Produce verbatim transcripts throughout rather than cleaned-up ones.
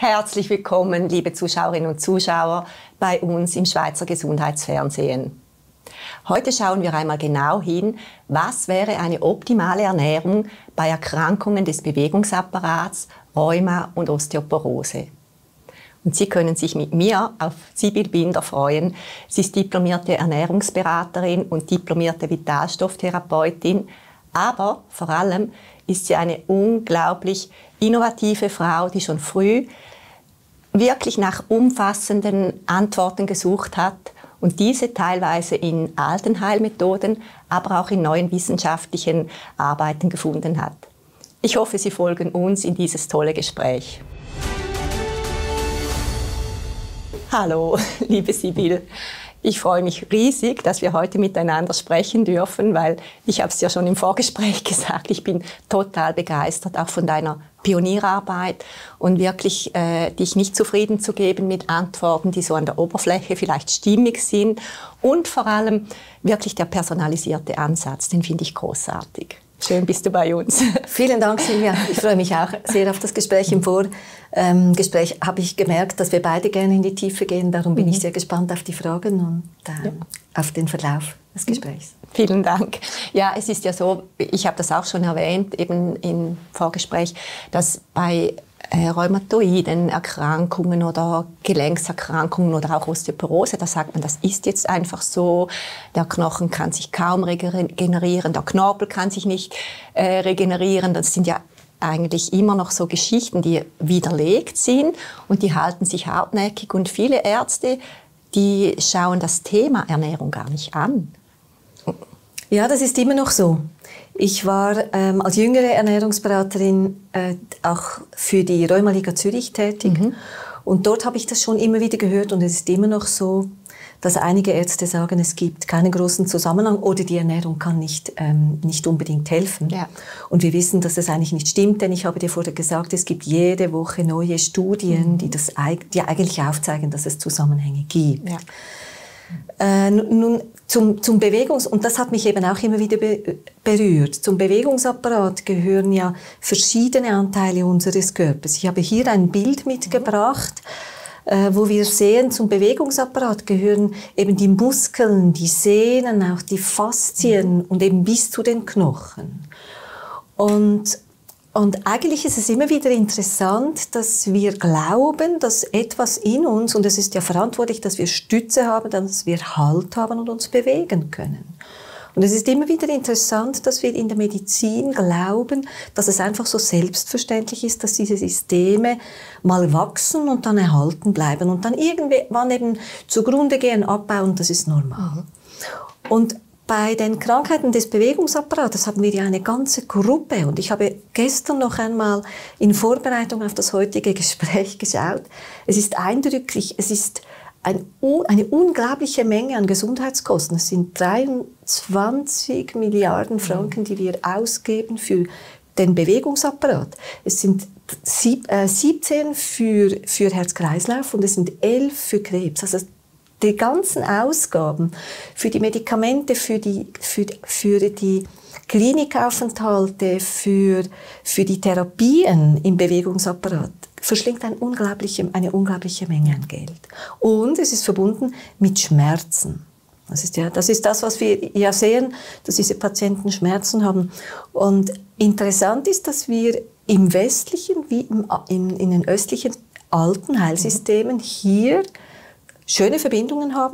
Herzlich willkommen, liebe Zuschauerinnen und Zuschauer, bei uns im Schweizer Gesundheitsfernsehen. Heute schauen wir einmal genau hin, was wäre eine optimale Ernährung bei Erkrankungen des Bewegungsapparats, Rheuma und Osteoporose. Und Sie können sich mit mir auf Sibyl Binder freuen. Sie ist diplomierte Ernährungsberaterin und diplomierte Vitalstofftherapeutin, aber vor allem ist sie eine unglaublich innovative Frau, die schon früh wirklich nach umfassenden Antworten gesucht hat und diese teilweise in alten Heilmethoden, aber auch in neuen wissenschaftlichen Arbeiten gefunden hat. Ich hoffe, Sie folgen uns in dieses tolle Gespräch. Hallo, liebe Sibyl. Ich freue mich riesig, dass wir heute miteinander sprechen dürfen, weil ich habe es ja schon im Vorgespräch gesagt, ich bin total begeistert auch von deiner Pionierarbeit und wirklich äh, dich nicht zufrieden zu geben mit Antworten, die so an der Oberfläche vielleicht stimmig sind und vor allem wirklich der personalisierte Ansatz, den finde ich großartig. Schön bist du bei uns. Vielen Dank, Silvia. Ich freue mich auch sehr auf das Gespräch. Im Vorgespräch habe ich gemerkt, dass wir beide gerne in die Tiefe gehen. Darum bin mhm. ich sehr gespannt auf die Fragen und äh, ja. auf den Verlauf des Gesprächs. Vielen Dank. Ja, es ist ja so, ich habe das auch schon erwähnt, eben im Vorgespräch, dass bei äh, rheumatoiden Erkrankungen oder Gelenkserkrankungen oder auch Osteoporose, da sagt man, das ist jetzt einfach so, der Knochen kann sich kaum regenerieren, der Knorpel kann sich nicht äh, regenerieren, das sind ja eigentlich immer noch so Geschichten, die widerlegt sind und die halten sich hartnäckig und viele Ärzte, die schauen das Thema Ernährung gar nicht an. Ja, das ist immer noch so. Ich war ähm, als jüngere Ernährungsberaterin äh, auch für die Rheumaliga Zürich tätig. Mhm. Und dort habe ich das schon immer wieder gehört. Und es ist immer noch so, dass einige Ärzte sagen, es gibt keinen großen Zusammenhang oder die Ernährung kann nicht, ähm, nicht unbedingt helfen. Ja. Und wir wissen, dass das eigentlich nicht stimmt, denn ich habe dir vorher gesagt, es gibt jede Woche neue Studien, mhm. die, das, die eigentlich aufzeigen, dass es Zusammenhänge gibt. Ja. Äh, nun zum, zum Bewegungs- und das hat mich eben auch immer wieder be- berührt. Zum Bewegungsapparat gehören ja verschiedene Anteile unseres Körpers. Ich habe hier ein Bild mitgebracht, äh, wo wir sehen, zum Bewegungsapparat gehören eben die Muskeln, die Sehnen, auch die Faszien und eben bis zu den Knochen. Und Und eigentlich ist es immer wieder interessant, dass wir glauben, dass etwas in uns, und es ist ja verantwortlich, dass wir Stütze haben, dass wir Halt haben und uns bewegen können. Und es ist immer wieder interessant, dass wir in der Medizin glauben, dass es einfach so selbstverständlich ist, dass diese Systeme mal wachsen und dann erhalten bleiben und dann irgendwann eben zugrunde gehen, abbauen, das ist normal. Mhm. Und bei den Krankheiten des Bewegungsapparats haben wir ja eine ganze Gruppe und ich habe gestern noch einmal in Vorbereitung auf das heutige Gespräch geschaut. Es ist eindrücklich, es ist ein, eine unglaubliche Menge an Gesundheitskosten. Es sind dreiundzwanzig Milliarden Franken, die wir ausgeben für den Bewegungsapparat. Es sind siebzehn für, für Herz-Kreislauf und es sind elf für Krebs. Also die ganzen Ausgaben für die Medikamente, für die, für, für die Klinikaufenthalte, für, für die Therapien im Bewegungsapparat verschlingt ein unglaubliche, eine unglaubliche Menge an Geld. Und es ist verbunden mit Schmerzen. Das ist, ja, das ist das, was wir ja sehen, dass diese Patienten Schmerzen haben. Und interessant ist, dass wir im westlichen wie im, in, in den östlichen alten Heilsystemen hier schöne Verbindungen haben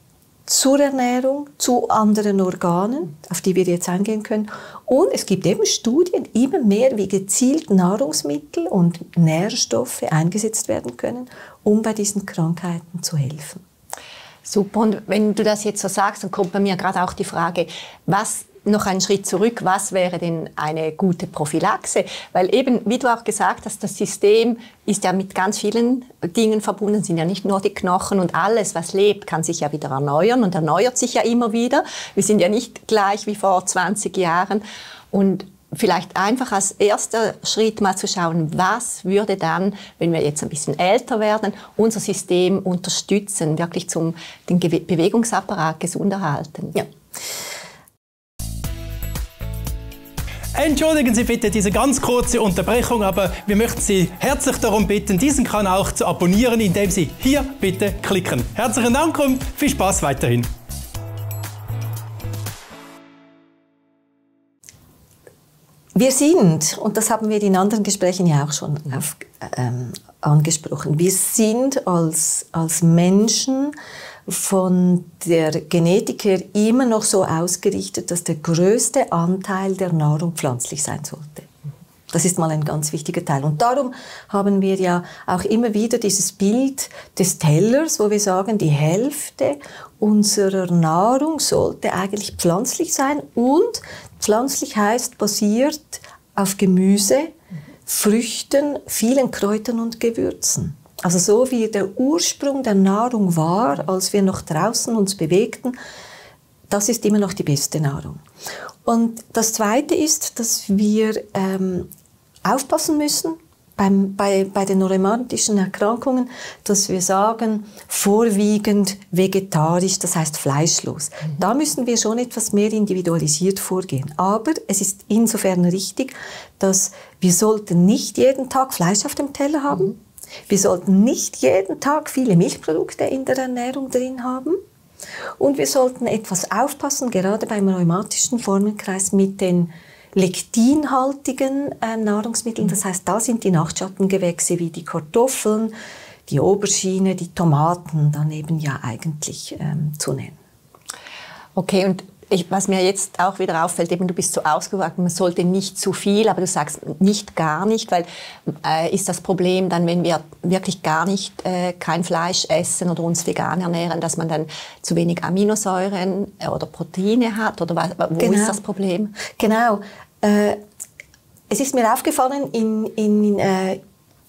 zur Ernährung, zu anderen Organen, auf die wir jetzt eingehen können. Und es gibt eben Studien, immer mehr, wie gezielt Nahrungsmittel und Nährstoffe eingesetzt werden können, um bei diesen Krankheiten zu helfen. Super. Und wenn du das jetzt so sagst, dann kommt bei mir gerade auch die Frage, was noch einen Schritt zurück, was wäre denn eine gute Prophylaxe? Weil eben, wie du auch gesagt hast, das System ist ja mit ganz vielen Dingen verbunden, sind ja nicht nur die Knochen und alles, was lebt, kann sich ja wieder erneuern und erneuert sich ja immer wieder. Wir sind ja nicht gleich wie vor zwanzig Jahren und vielleicht einfach als erster Schritt mal zu schauen, was würde dann, wenn wir jetzt ein bisschen älter werden, unser System unterstützen, wirklich zum den Bewegungsapparat gesund erhalten. Ja. Entschuldigen Sie bitte diese ganz kurze Unterbrechung, aber wir möchten Sie herzlich darum bitten, diesen Kanal auch zu abonnieren, indem Sie hier bitte klicken. Herzlichen Dank und viel Spaß weiterhin. Wir sind, und das haben wir in anderen Gesprächen ja auch schon auf, ähm, angesprochen, wir sind als, als Menschen von der Genetik her immer noch so ausgerichtet, dass der größte Anteil der Nahrung pflanzlich sein sollte. Das ist mal ein ganz wichtiger Teil. Und darum haben wir ja auch immer wieder dieses Bild des Tellers, wo wir sagen, die Hälfte unserer Nahrung sollte eigentlich pflanzlich sein. Und pflanzlich heißt basiert auf Gemüse, Früchten, vielen Kräutern und Gewürzen. Also so wie der Ursprung der Nahrung war, als wir noch draußen uns bewegten, das ist immer noch die beste Nahrung. Und das Zweite ist, dass wir ähm, aufpassen müssen beim, bei, bei den rheumatischen Erkrankungen, dass wir sagen, vorwiegend vegetarisch, das heißt fleischlos. Mhm. Da müssen wir schon etwas mehr individualisiert vorgehen. Aber es ist insofern richtig, dass wir sollten nicht jeden Tag Fleisch auf dem Teller haben. Mhm. Wir sollten nicht jeden Tag viele Milchprodukte in der Ernährung drin haben. Und wir sollten etwas aufpassen, gerade beim rheumatischen Formenkreis, mit den lektinhaltigen äh, Nahrungsmitteln. Das heißt, da sind die Nachtschattengewächse wie die Kartoffeln, die Aubergine, die Tomaten dann eben ja eigentlich ähm, zu nennen. Okay, und Ich, was mir jetzt auch wieder auffällt, eben du bist so ausgewogen, man sollte nicht zu viel, aber du sagst nicht gar nicht, weil äh, ist das Problem dann, wenn wir wirklich gar nicht äh, kein Fleisch essen oder uns vegan ernähren, dass man dann zu wenig Aminosäuren oder Proteine hat, oder was, wo genau. ist das Problem? Genau. Äh, es ist mir aufgefallen in, in, äh,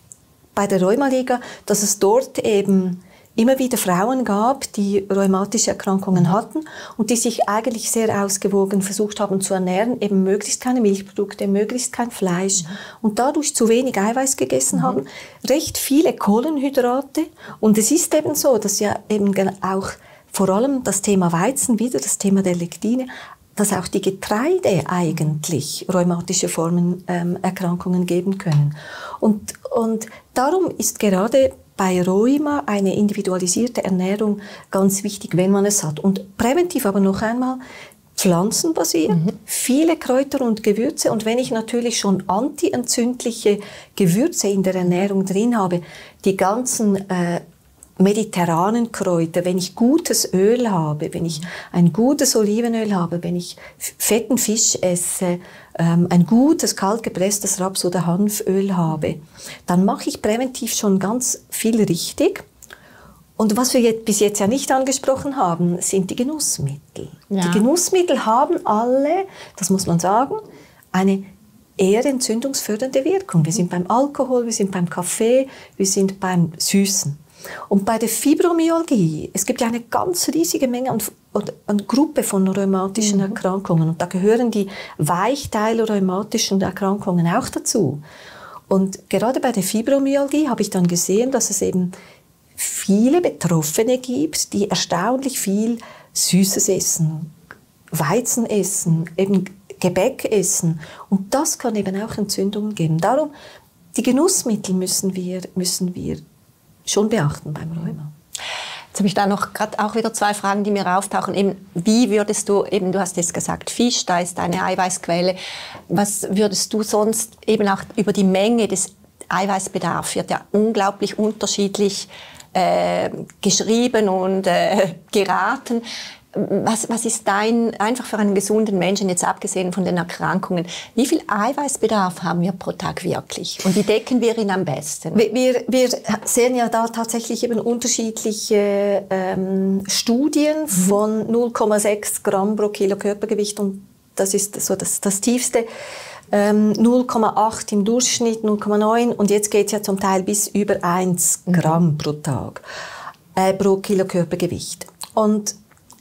bei der Rheumaliga, dass es dort eben immer wieder Frauen gab, die rheumatische Erkrankungen hatten und die sich eigentlich sehr ausgewogen versucht haben zu ernähren, eben möglichst keine Milchprodukte, möglichst kein Fleisch, mhm. und dadurch zu wenig Eiweiß gegessen mhm. haben, recht viele Kohlenhydrate. Und es ist eben so, dass ja eben auch vor allem das Thema Weizen, wieder das Thema der Lektine, dass auch die Getreide eigentlich rheumatische Formen, ähm, Erkrankungen geben können. Und, und darum ist gerade bei Rheuma eine individualisierte Ernährung ganz wichtig, wenn man es hat. Und präventiv aber noch einmal pflanzenbasiert, mhm. viele Kräuter und Gewürze. Und wenn ich natürlich schon antientzündliche Gewürze in der Ernährung drin habe, die ganzen äh, mediterranen Kräuter, wenn ich gutes Öl habe, wenn ich ein gutes Olivenöl habe, wenn ich fetten Fisch esse, ähm, ein gutes kaltgepresstes Raps- oder Hanföl habe, dann mache ich präventiv schon ganz viel richtig. Und was wir jetzt, bis jetzt ja nicht angesprochen haben, sind die Genussmittel. Ja. Die Genussmittel haben alle, das muss man sagen, eine eher entzündungsfördernde Wirkung. Wir sind beim Alkohol, wir sind beim Kaffee, wir sind beim Süßen. Und bei der Fibromyalgie, es gibt ja eine ganz riesige Menge an, an Gruppe von rheumatischen mhm. Erkrankungen. Und da gehören die Weichteil-rheumatischen Erkrankungen auch dazu. Und gerade bei der Fibromyalgie habe ich dann gesehen, dass es eben viele Betroffene gibt, die erstaunlich viel Süßes essen, Weizen essen, eben Gebäck essen. Und das kann eben auch Entzündungen geben. Darum, die Genussmittel müssen wir, müssen wir schon beachten beim Rheuma. Jetzt habe ich da noch gerade auch wieder zwei Fragen, die mir auftauchen. Eben, wie würdest du, eben, du hast jetzt gesagt, Fisch, da ist eine Eiweißquelle. Was würdest du sonst eben auch über die Menge des Eiweißbedarfs, wird ja unglaublich unterschiedlich äh, geschrieben und äh, geraten. Was, was ist dein, einfach für einen gesunden Menschen, jetzt abgesehen von den Erkrankungen, wie viel Eiweißbedarf haben wir pro Tag wirklich? Und wie decken wir ihn am besten? Wir, wir, wir sehen ja da tatsächlich eben unterschiedliche ähm, Studien mhm. von null Komma sechs Gramm pro Kilo Körpergewicht, und das ist so das, das tiefste. Ähm, null Komma acht im Durchschnitt, null Komma neun, und jetzt geht es ja zum Teil bis über eins Gramm mhm. pro Tag, äh, pro Kilo Körpergewicht. Und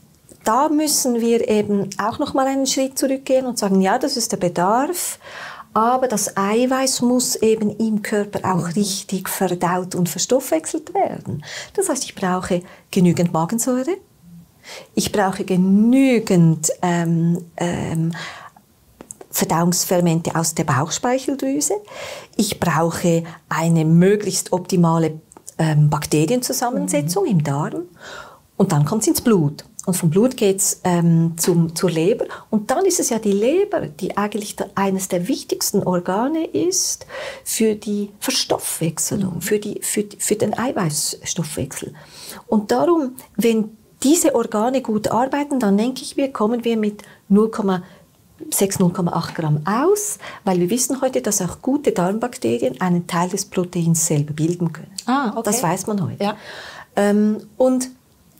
da müssen wir eben auch noch mal einen Schritt zurückgehen und sagen, ja, das ist der Bedarf, aber das Eiweiß muss eben im Körper auch richtig verdaut und verstoffwechselt werden. Das heißt, ich brauche genügend Magensäure, ich brauche genügend ähm, ähm, Verdauungsfermente aus der Bauchspeicheldrüse. Ich brauche eine möglichst optimale ähm, Bakterienzusammensetzung mhm. im Darm. Und dann kommt es ins Blut. Und vom Blut geht es ähm, zur Leber. Und dann ist es ja die Leber, die eigentlich der, eines der wichtigsten Organe ist für die Verstoffwechselung, mhm. für, die, für, für den Eiweißstoffwechsel. Und darum, wenn diese Organe gut arbeiten, dann denke ich, wir kommen wir mit null Komma sechs, null Komma acht Gramm aus, weil wir wissen heute, dass auch gute Darmbakterien einen Teil des Proteins selber bilden können. Ah, okay. Das weiß man heute. Ja. Ähm, und,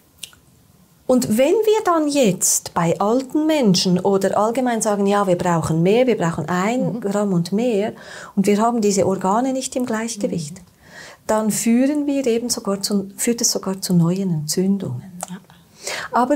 und wenn wir dann jetzt bei alten Menschen oder allgemein sagen, ja, wir brauchen mehr, wir brauchen ein mhm. Gramm und mehr und wir haben diese Organe nicht im Gleichgewicht, mhm. dann führen wir eben sogar zu, führt es sogar zu neuen Entzündungen. Ja. Aber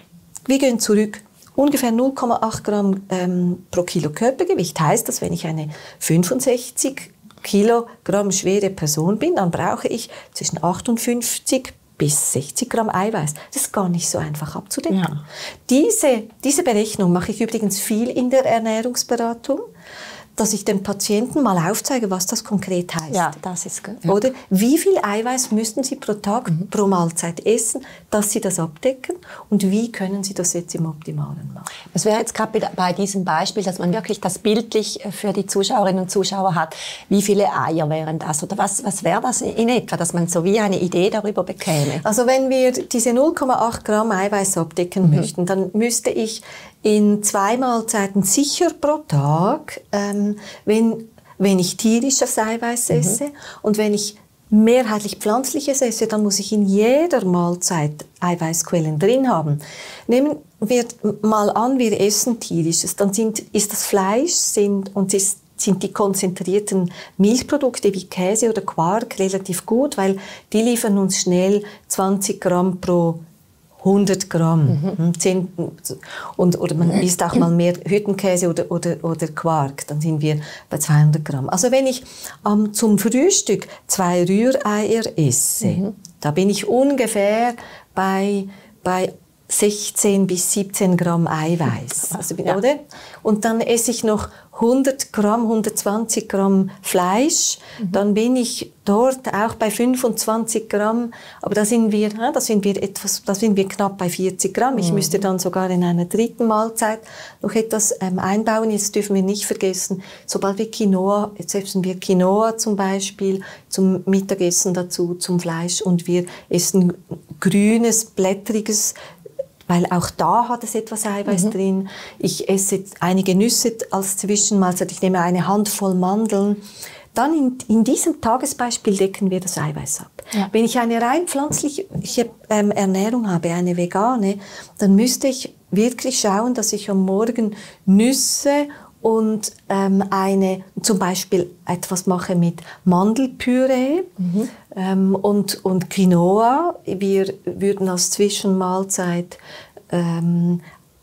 wir gehen zurück. Ungefähr null Komma acht Gramm ähm, pro Kilo Körpergewicht heißt, dass wenn ich eine fünfundsechzig Kilogramm schwere Person bin, dann brauche ich zwischen achtundfünfzig bis sechzig Gramm Eiweiß. Das ist gar nicht so einfach abzudecken. Ja. Diese, diese Berechnung mache ich übrigens viel in der Ernährungsberatung, dass ich den Patienten mal aufzeige, was das konkret heißt. Ja, das ist gut. Ja. Oder wie viel Eiweiß müssten Sie pro Tag, mhm. pro Mahlzeit essen, dass Sie das abdecken und wie können Sie das jetzt im Optimalen machen? Das wäre jetzt gerade bei diesem Beispiel, dass man wirklich das bildlich für die Zuschauerinnen und Zuschauer hat. Wie viele Eier wären das? Oder was, was wäre das in etwa, dass man so wie eine Idee darüber bekäme? Also wenn wir diese null Komma acht Gramm Eiweiß abdecken mhm. möchten, dann müsste ich in zwei Mahlzeiten sicher pro Tag, ähm, wenn, wenn ich tierisches Eiweiß esse mhm. und wenn ich mehrheitlich pflanzliches esse, dann muss ich in jeder Mahlzeit Eiweißquellen drin haben. Nehmen wir mal an, wir essen tierisches, dann sind, ist das Fleisch sind, und ist, sind die konzentrierten Milchprodukte wie Käse oder Quark relativ gut, weil die liefern uns schnell zwanzig Gramm pro hundert Gramm. Mhm. zehn, und, oder man isst auch mal mehr Hüttenkäse oder, oder, oder Quark, dann sind wir bei zweihundert Gramm. Also wenn ich ähm, zum Frühstück zwei Rühreier esse, mhm. da bin ich ungefähr bei, bei sechzehn bis siebzehn Gramm Eiweiß. Also, ja. oder? Und dann esse ich noch hundert Gramm, hundertzwanzig Gramm Fleisch, mhm. dann bin ich dort auch bei fünfundzwanzig Gramm, aber da sind wir, da sind wir etwas, da sind wir knapp bei vierzig Gramm. Ich mhm. müsste dann sogar in einer dritten Mahlzeit noch etwas ähm, einbauen. Jetzt dürfen wir nicht vergessen, sobald wir Quinoa, jetzt essen wir Quinoa zum Beispiel zum Mittagessen dazu, zum Fleisch und wir essen grünes, blättriges, weil auch da hat es etwas Eiweiß mhm. drin. Ich esse einige Nüsse als Zwischenmahlzeit, ich nehme eine Handvoll Mandeln. Dann in, in diesem Tagesbeispiel decken wir das Eiweiß ab. Ja. Wenn ich eine rein pflanzliche ähm, Ernährung habe, eine vegane, dann müsste ich wirklich schauen, dass ich am Morgen Nüsse und ähm, eine, zum Beispiel etwas mache mit Mandelpüree mhm. ähm, und, und Quinoa. Wir würden als Zwischenmahlzeit ähm,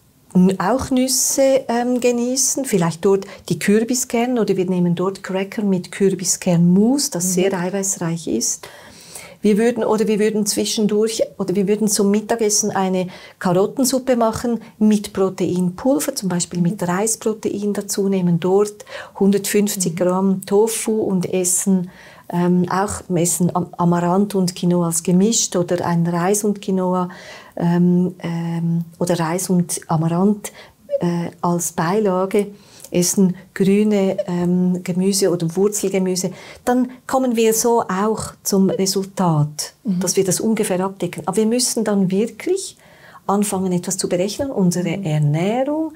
auch Nüsse ähm, genießen, vielleicht dort die Kürbiskerne oder wir nehmen dort Cracker mit Kürbiskernmus, das mhm. sehr eiweißreich ist. Wir würden, oder wir würden zwischendurch, oder wir würden zum Mittagessen eine Karottensuppe machen mit Proteinpulver, zum Beispiel mit Reisprotein dazu, nehmen dort hundertfünfzig Gramm Tofu und essen ähm, auch essen Amaranth und Quinoa als gemischt oder ein Reis und Quinoa ähm, ähm, oder Reis und Amaranth äh, als Beilage. Essen grüne ähm, Gemüse oder Wurzelgemüse, dann kommen wir so auch zum Resultat, mhm. dass wir das ungefähr abdecken. Aber wir müssen dann wirklich anfangen, etwas zu berechnen, unsere mhm. Ernährung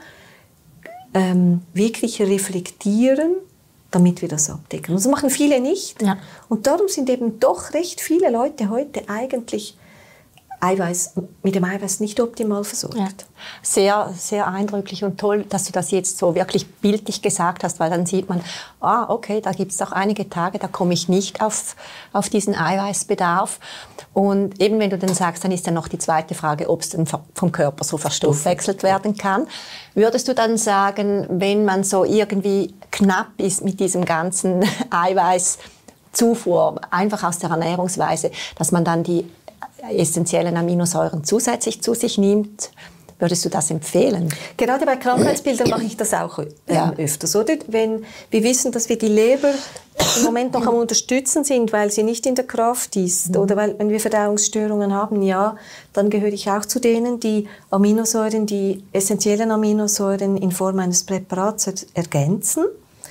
ähm, wirklich reflektieren, damit wir das abdecken. Und das machen viele nicht. Ja. Und darum sind eben doch recht viele Leute heute eigentlich Eiweiß, mit dem Eiweiß nicht optimal versorgt. Ja. Sehr, sehr eindrücklich und toll, dass du das jetzt so wirklich bildlich gesagt hast, weil dann sieht man, ah, okay, da gibt es auch einige Tage, da komme ich nicht auf, auf diesen Eiweißbedarf. Und eben, wenn du dann sagst, dann ist ja noch die zweite Frage, ob es dann vom Körper so verstoffwechselt werden kann. Würdest du dann sagen, wenn man so irgendwie knapp ist mit diesem ganzen Eiweißzufuhr, einfach aus der Ernährungsweise, dass man dann die essentiellen Aminosäuren zusätzlich zu sich nimmt, Würdest du das empfehlen? Gerade bei Krankheitsbildern mache ich das auch ähm, ja. öfters, oder? Wenn wir wissen, dass wir die Leber im Moment noch am Unterstützen sind, weil sie nicht in der Kraft ist, mhm. oder weil, wenn wir Verdauungsstörungen haben, ja, dann gehöre ich auch zu denen, die Aminosäuren, die essentiellen Aminosäuren in Form eines Präparats er ergänzen.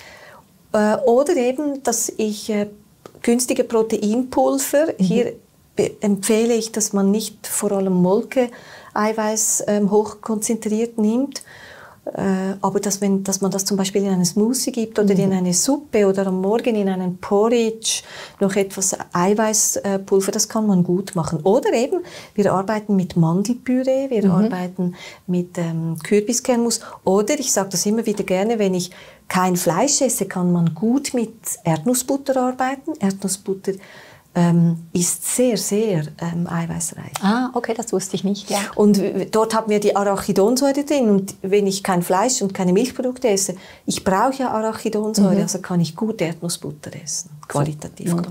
Äh, oder eben, dass ich äh, günstige Proteinpulver, mhm. hier empfehle ich, dass man nicht vor allem Molke-Eiweiß ähm, hochkonzentriert nimmt, äh, aber dass, wenn, dass man das zum Beispiel in einen Smoothie gibt oder mhm. in eine Suppe oder am Morgen in einen Porridge noch etwas Eiweißpulver, das kann man gut machen. Oder eben, wir arbeiten mit Mandelpüree, wir mhm. arbeiten mit ähm, Kürbiskernmus oder, ich sage das immer wieder gerne, wenn ich kein Fleisch esse, kann man gut mit Erdnussbutter arbeiten. Erdnussbutter Ähm, ist sehr, sehr ähm, eiweißreich. Ah, okay, das wusste ich nicht. Ja. Und dort haben wir die Arachidonsäure drin. Und wenn ich kein Fleisch und keine Milchprodukte esse, ich brauche ja Arachidonsäure, mhm. also kann ich gut Erdnussbutter essen, qualitativ gut.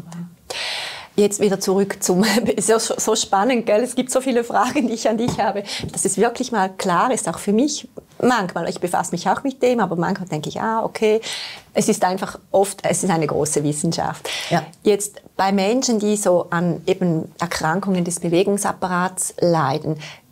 Jetzt wieder zurück zum, ist ja so spannend, gell? Es gibt so viele Fragen, die ich an dich habe, dass es wirklich mal klar ist, auch für mich, manchmal, ich befasse mich auch mit dem, aber manchmal denke ich, ah, okay, es ist einfach oft, es ist eine große Wissenschaft. Ja. Jetzt bei Menschen, die so an eben Erkrankungen des Bewegungsapparats leiden,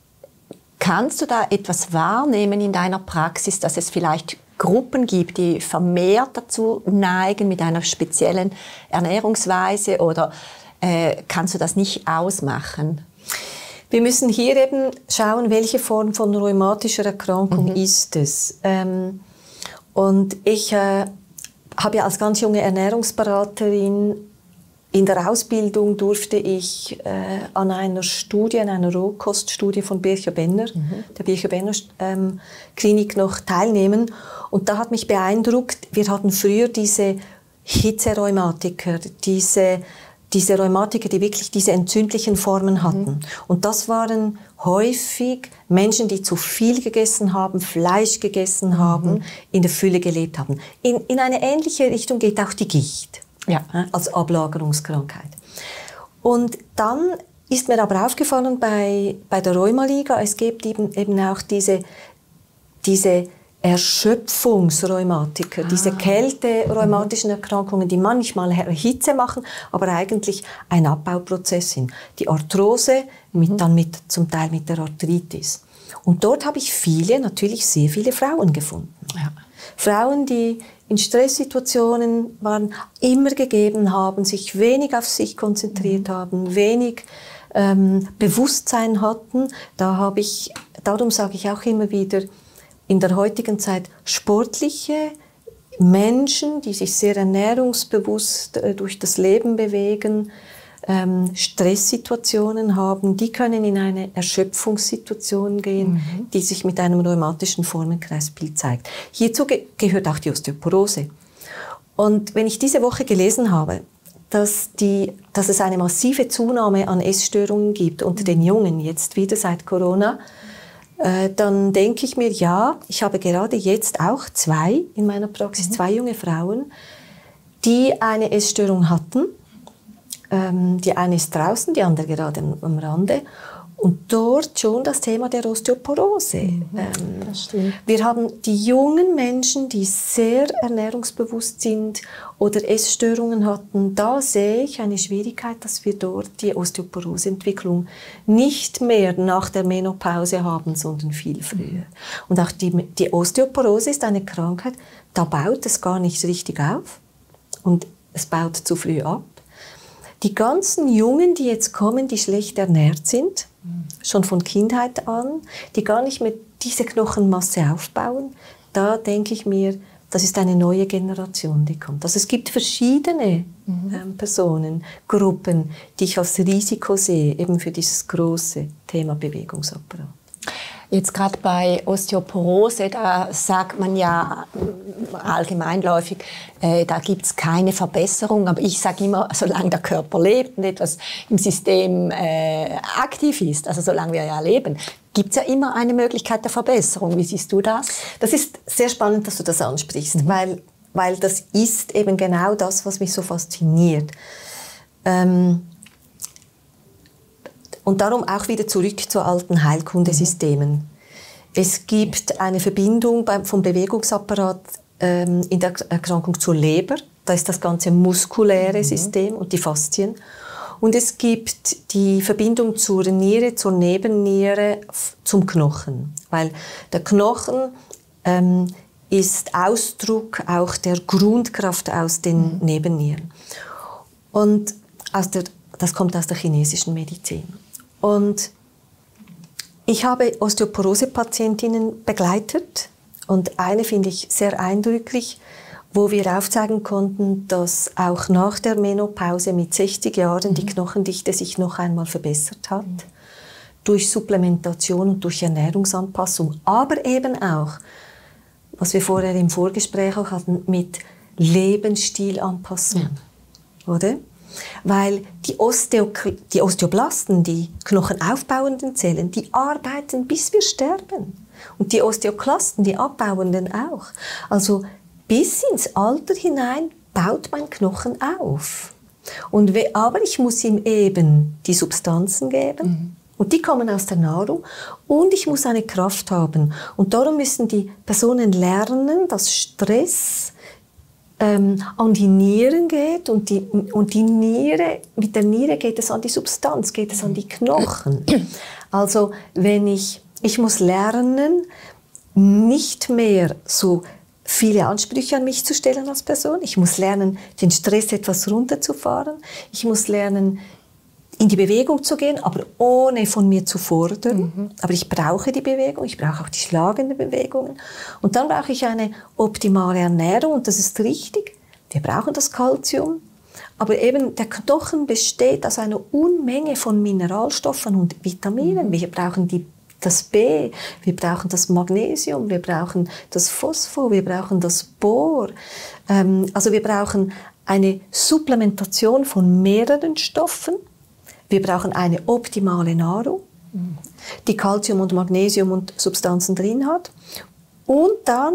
kannst du da etwas wahrnehmen in deiner Praxis, dass es vielleicht Gruppen gibt, die vermehrt dazu neigen mit einer speziellen Ernährungsweise oder äh, kannst du das nicht ausmachen? Wir müssen hier eben schauen, welche Form von rheumatischer Erkrankung mhm. ist es. Ähm, und ich äh, habe ja als ganz junge Ernährungsberaterin in der Ausbildung durfte ich äh, an einer Studie, an einer Rohkoststudie von Bircher-Benner, mhm. der Bircher-Benner ähm, Klinik noch teilnehmen. Und da hat mich beeindruckt, wir hatten früher diese Hitzerheumatiker, diese, diese Rheumatiker, die wirklich diese entzündlichen Formen hatten. Mhm. Und das waren häufig Menschen, die zu viel gegessen haben, Fleisch gegessen mhm. haben, in der Fülle gelebt haben. In, in eine ähnliche Richtung geht auch die Gicht. Ja. Als Ablagerungskrankheit. Und dann ist mir aber aufgefallen bei, bei der Rheumaliga, es gibt eben, eben auch diese, diese Erschöpfungsrheumatiker, ah. diese kälterheumatischen Erkrankungen, die manchmal Hitze machen, aber eigentlich ein Abbauprozess sind. Die Arthrose, mit, mhm. dann mit, zum Teil mit der Arthritis. Und dort habe ich viele, natürlich sehr viele Frauen gefunden. Ja. Frauen, die in Stresssituationen waren, immer gegeben haben, sich wenig auf sich konzentriert mhm. haben, wenig ähm, Bewusstsein hatten. Da habe ich, darum sage ich auch immer wieder, in der heutigen Zeit sportliche Menschen, die sich sehr ernährungsbewusst äh, durch das Leben bewegen, ähm, Stresssituationen haben, die können in eine Erschöpfungssituation gehen, mhm. die sich mit einem rheumatischen Formenkreisbild zeigt. Hierzu ge gehört auch die Osteoporose. Und wenn ich diese Woche gelesen habe, dass, die, dass es eine massive Zunahme an Essstörungen gibt unter den Jungen, jetzt wieder seit Corona, äh, dann denke ich mir, ja, ich habe gerade jetzt auch zwei in meiner Praxis, mhm. zwei junge Frauen, die eine Essstörung hatten. Die eine ist draußen, die andere gerade am Rande. Und dort schon das Thema der Osteoporose. Mhm, ähm, wir haben die jungen Menschen, die sehr ernährungsbewusst sind oder Essstörungen hatten. Da sehe ich eine Schwierigkeit, dass wir dort die Osteoporoseentwicklung nicht mehr nach der Menopause haben, sondern viel früher. Und auch die, die Osteoporose ist eine Krankheit, da baut es gar nicht richtig auf und es baut zu früh ab. Die ganzen Jungen, die jetzt kommen, die schlecht ernährt sind, schon von Kindheit an, die gar nicht mehr diese Knochenmasse aufbauen, da denke ich mir, das ist eine neue Generation, die kommt. Also es gibt verschiedene mhm. ähm, Personen, Gruppen, die ich als Risiko sehe, eben für dieses große Thema Bewegungsapparat. Jetzt gerade bei Osteoporose, da sagt man ja allgemeinläufig, äh, da gibt es keine Verbesserung. Aber ich sage immer, solange der Körper lebt und etwas im System äh, aktiv ist, also solange wir ja leben, gibt es ja immer eine Möglichkeit der Verbesserung. Wie siehst du das? Das ist sehr spannend, dass du das ansprichst, mhm. weil, weil das ist eben genau das, was mich so fasziniert. Ähm, Und darum auch wieder zurück zu alten Heilkundesystemen. Es gibt eine Verbindung beim, vom Bewegungsapparat ähm, in der Erkrankung zur Leber. Da ist das ganze muskuläre mhm. System und die Faszien. Und es gibt die Verbindung zur Niere, zur Nebenniere, zum Knochen. Weil der Knochen ähm, ist Ausdruck auch der Grundkraft aus den mhm. Nebennieren. Und aus der, das kommt aus der chinesischen Medizin. Und ich habe Osteoporose-Patientinnen begleitet und eine finde ich sehr eindrücklich, wo wir aufzeigen konnten, dass auch nach der Menopause mit sechzig Jahren mhm. die Knochendichte sich noch einmal verbessert hat. Mhm. Durch Supplementation und durch Ernährungsanpassung, aber eben auch, was wir vorher im Vorgespräch auch hatten, mit Lebensstilanpassung. Ja. Oder? Weil die, Osteo die Osteoblasten, die knochenaufbauenden Zellen, die arbeiten, bis wir sterben. Und die Osteoklasten, die abbauenden auch. Also bis ins Alter hinein baut mein Knochen auf. Und aber ich muss ihm eben die Substanzen geben. Mhm. Und die kommen aus der Nahrung. Und ich muss eine Kraft haben. Und darum müssen die Personen lernen, dass Stress ähm, an die Nieren geht. Und die, und die Niere, mit der Niere geht es an die Substanz, geht es an die Knochen. Also wenn ich, ich muss lernen, nicht mehr so viele Ansprüche an mich zu stellen als Person. Ich muss lernen, den Stress etwas runterzufahren. Ich muss lernen, in die Bewegung zu gehen, aber ohne von mir zu fordern. Mhm. Aber ich brauche die Bewegung, ich brauche auch die schlagenden Bewegungen. Und dann brauche ich eine optimale Ernährung, und das ist richtig. Wir brauchen das Kalzium. Aber eben der Knochen besteht aus einer Unmenge von Mineralstoffen und Vitaminen. Mhm. Wir brauchen die das B, wir brauchen das Magnesium, wir brauchen das Phosphor, wir brauchen das Bor. Ähm, also wir brauchen eine Supplementation von mehreren Stoffen. Wir brauchen eine optimale Nahrung, die Calcium und Magnesium und Substanzen drin hat. Und dann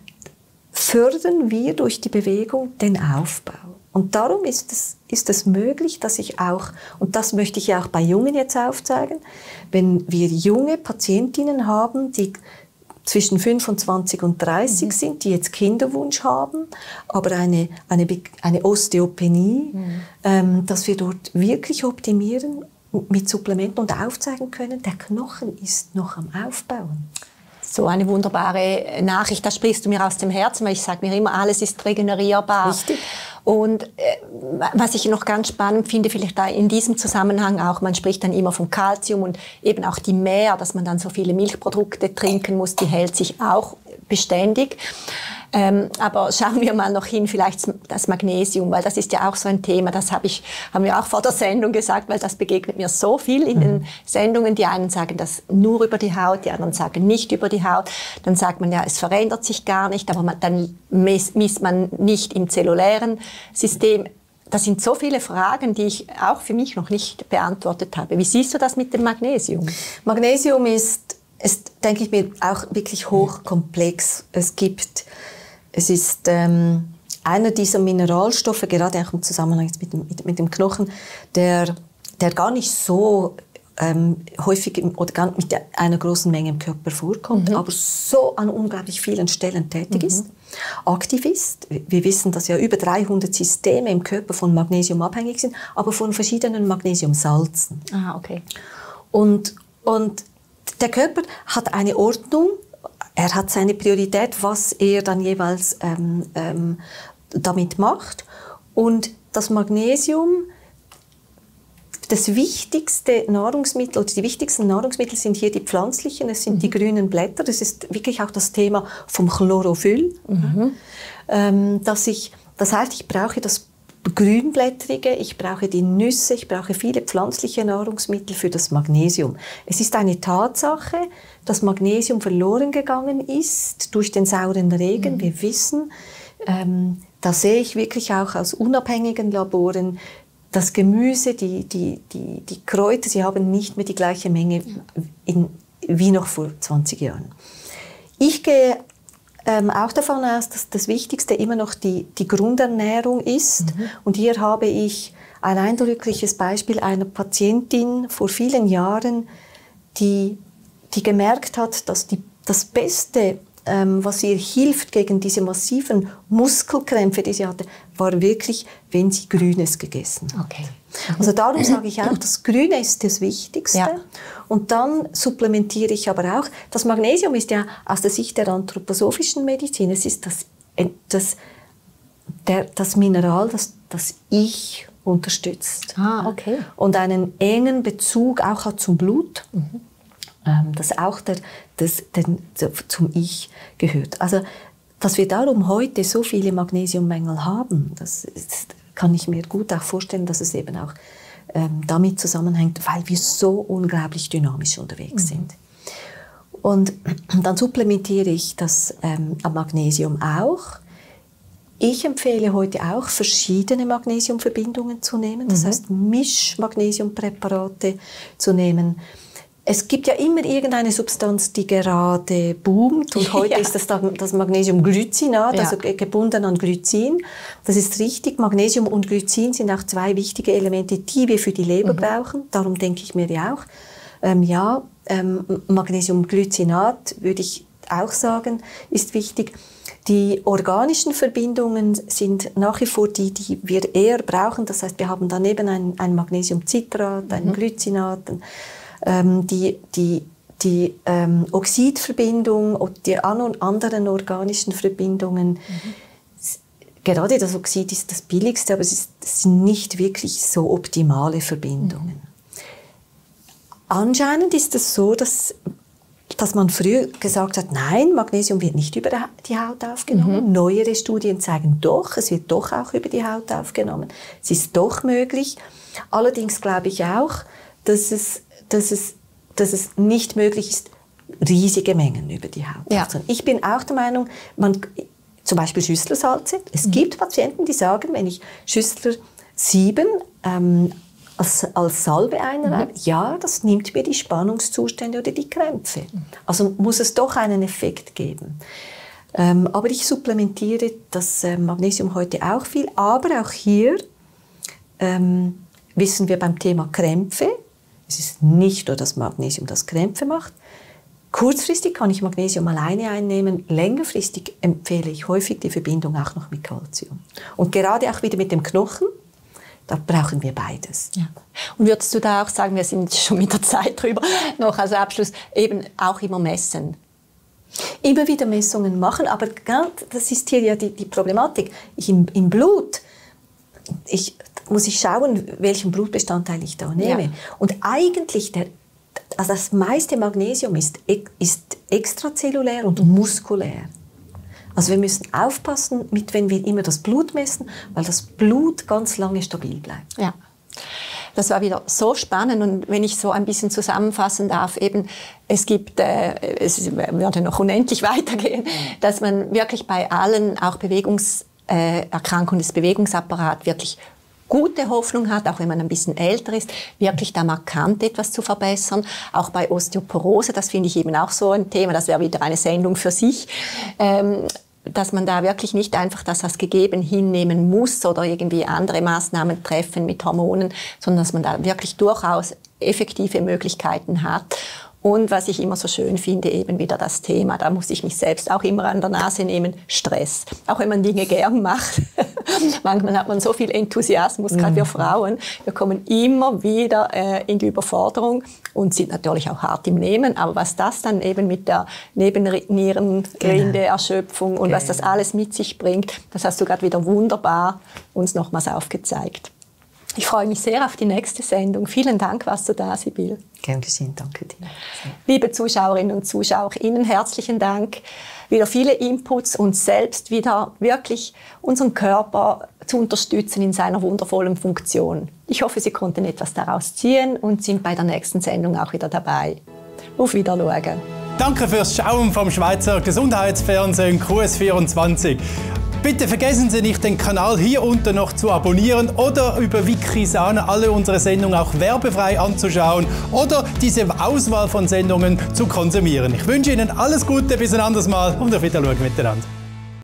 fördern wir durch die Bewegung den Aufbau. Und darum ist es, ist es möglich, dass ich auch, und das möchte ich auch bei Jungen jetzt aufzeigen, wenn wir junge Patientinnen haben, die zwischen fünfundzwanzig und dreißig mhm. sind, die jetzt Kinderwunsch haben, aber eine, eine, eine Osteopenie, mhm. ähm, dass wir dort wirklich optimieren mit Supplementen und aufzeigen können, der Knochen ist noch am Aufbauen. So eine wunderbare Nachricht, da sprichst du mir aus dem Herzen, weil ich sage mir immer, alles ist regenerierbar. Richtig. Und äh, was ich noch ganz spannend finde, vielleicht da in diesem Zusammenhang auch, man spricht dann immer vom Kalzium und eben auch die Mehr, dass man dann so viele Milchprodukte trinken muss, die hält sich auch beständig. Ähm, aber schauen wir mal noch hin, vielleicht das Magnesium, weil das ist ja auch so ein Thema, das hab ich, haben wir auch vor der Sendung gesagt, weil das begegnet mir so viel in mhm. den Sendungen. Die einen sagen das nur über die Haut, die anderen sagen nicht über die Haut. Dann sagt man ja, es verändert sich gar nicht, aber man, dann misst, misst man nicht im zellulären System. Das sind so viele Fragen, die ich auch für mich noch nicht beantwortet habe. Wie siehst du das mit dem Magnesium? Magnesium ist, ist denke ich mir, auch wirklich hochkomplex. Es gibt Es ist ähm, einer dieser Mineralstoffe, gerade auch im Zusammenhang mit dem, mit, mit dem Knochen, der, der gar nicht so ähm, häufig im, oder gar mit einer großen Menge im Körper vorkommt, mhm. aber so an unglaublich vielen Stellen tätig mhm. ist, aktiv ist. Wir wissen, dass ja über dreihundert Systeme im Körper von Magnesium abhängig sind, aber von verschiedenen Magnesiumsalzen. Ah, okay. Und, und der Körper hat eine Ordnung. Er hat seine Priorität, was er dann jeweils ähm, ähm, damit macht. Und das Magnesium, das wichtigste Nahrungsmittel, oder die wichtigsten Nahrungsmittel sind hier die pflanzlichen, es sind mhm. die grünen Blätter. Das ist wirklich auch das Thema vom Chlorophyll. Mhm. Ähm, dass ich, das heißt, ich brauche das Grünblättrige, ich brauche die Nüsse, ich brauche viele pflanzliche Nahrungsmittel für das Magnesium. Es ist eine Tatsache, dass Magnesium verloren gegangen ist durch den sauren Regen. Mhm. Wir wissen, ähm, da sehe ich wirklich auch aus unabhängigen Laboren, das Gemüse, die, die, die, die Kräuter, sie haben nicht mehr die gleiche Menge in, wie noch vor zwanzig Jahren. Ich gehe Ähm, auch davon aus, dass das Wichtigste immer noch die, die Grundernährung ist. Mhm. Und hier habe ich ein eindrückliches Beispiel einer Patientin vor vielen Jahren, die, die gemerkt hat, dass die das Beste, ähm, was ihr hilft gegen diese massiven Muskelkrämpfe, die sie hatte, war wirklich, wenn sie Grünes gegessen hat. Okay. Also darum sage ich auch, das Grüne ist das Wichtigste. Ja. Und dann supplementiere ich aber auch, das Magnesium ist ja aus der Sicht der anthroposophischen Medizin, es ist das, das, der, das Mineral, das das Ich unterstützt. Ah, okay. Und einen engen Bezug auch hat zum Blut. Mhm. Das auch der, das, den, zum Ich gehört. Also, dass wir darum heute so viele Magnesiummängel haben, das ist, kann ich mir gut auch vorstellen, dass es eben auch ähm, damit zusammenhängt, weil wir so unglaublich dynamisch unterwegs mhm. sind. Und dann supplementiere ich das ähm, Magnesium auch. Ich empfehle heute auch, verschiedene Magnesiumverbindungen zu nehmen, das mhm. heißt Mischmagnesiumpräparate zu nehmen. Es gibt ja immer irgendeine Substanz, die gerade boomt. Und heute ja. ist das das Magnesiumglycinat, ja. also gebunden an Glycin. Das ist richtig. Magnesium und Glycin sind auch zwei wichtige Elemente, die wir für die Leber mhm. brauchen. Darum denke ich mir ja auch, ähm, ja, ähm, Magnesiumglycinat, würde ich auch sagen, ist wichtig. Die organischen Verbindungen sind nach wie vor die, die wir eher brauchen. Das heißt, wir haben daneben ein, ein Magnesiumcitrat, ein mhm. Glycinat, ein Die, die, die ähm, Oxidverbindung und die anderen organischen Verbindungen, mhm. gerade das Oxid ist das billigste, aber es, ist, es sind nicht wirklich so optimale Verbindungen. Mhm. Anscheinend ist es so, dass, dass man früher gesagt hat, nein, Magnesium wird nicht über die Haut aufgenommen. Mhm. Neuere Studien zeigen doch, es wird doch auch über die Haut aufgenommen. Es ist doch möglich. Allerdings glaube ich auch, dass es Dass es, dass es nicht möglich ist, riesige Mengen über die Haut ja. aufzunehmen. Ich bin auch der Meinung, man, zum Beispiel Schüsslersalze. Es mhm. gibt Patienten, die sagen, wenn ich Schüssler sieben ähm, als, als Salbe einreibe, mhm. ja, das nimmt mir die Spannungszustände oder die Krämpfe. Mhm. Also muss es doch einen Effekt geben. Ähm, aber ich supplementiere das äh, Magnesium heute auch viel. Aber auch hier ähm, wissen wir beim Thema Krämpfe, es ist nicht nur das Magnesium, das Krämpfe macht. Kurzfristig kann ich Magnesium alleine einnehmen. Längerfristig empfehle ich häufig die Verbindung auch noch mit Calcium. Und gerade auch wieder mit dem Knochen, da brauchen wir beides. Ja. Und würdest du da auch sagen, wir sind schon mit der Zeit drüber, noch als Abschluss, eben auch immer messen? Immer wieder Messungen machen, aber das ist hier ja die, die Problematik. Ich im, im Blut, ich... muss ich schauen, welchen Blutbestandteil ich da nehme. Ja. Und eigentlich, der, also das meiste Magnesium ist, ist extrazellulär und muskulär. Also wir müssen aufpassen, mit, wenn wir immer das Blut messen, weil das Blut ganz lange stabil bleibt. Ja. Das war wieder so spannend und wenn ich so ein bisschen zusammenfassen darf, eben es gibt, äh, es würde noch unendlich weitergehen, dass man wirklich bei allen auch Bewegungserkrankungen des Bewegungsapparats wirklich gute Hoffnung hat, auch wenn man ein bisschen älter ist, wirklich da markant etwas zu verbessern. Auch bei Osteoporose, das finde ich eben auch so ein Thema, das wäre wieder eine Sendung für sich, ähm, dass man da wirklich nicht einfach das als gegeben hinnehmen muss oder irgendwie andere Maßnahmen treffen mit Hormonen, sondern dass man da wirklich durchaus effektive Möglichkeiten hat. Und was ich immer so schön finde, eben wieder das Thema, da muss ich mich selbst auch immer an der Nase nehmen, Stress. Auch wenn man Dinge gern macht. Manchmal hat man so viel Enthusiasmus, gerade wir Frauen. Wir kommen immer wieder äh, in die Überforderung und sind natürlich auch hart im Nehmen. Aber was das dann eben mit der Nebennierenrinde-Erschöpfung und genau. was das alles mit sich bringt, das hast du gerade wieder wunderbar uns nochmals aufgezeigt. Ich freue mich sehr auf die nächste Sendung. Vielen Dank, warst du da, Sibylle. Gern geschehen, danke dir. Liebe Zuschauerinnen und Zuschauer, Ihnen herzlichen Dank. Wieder viele Inputs und selbst wieder wirklich unseren Körper zu unterstützen in seiner wundervollen Funktion. Ich hoffe, Sie konnten etwas daraus ziehen und sind bei der nächsten Sendung auch wieder dabei. Auf Wiedersehen. Danke fürs Schauen vom Schweizer Gesundheitsfernsehen Q S vierundzwanzig. Bitte vergessen Sie nicht, den Kanal hier unten noch zu abonnieren oder über Wikisana alle unsere Sendungen auch werbefrei anzuschauen oder diese Auswahl von Sendungen zu konsumieren. Ich wünsche Ihnen alles Gute, bis ein anderes Mal und auf Wiedersehen miteinander.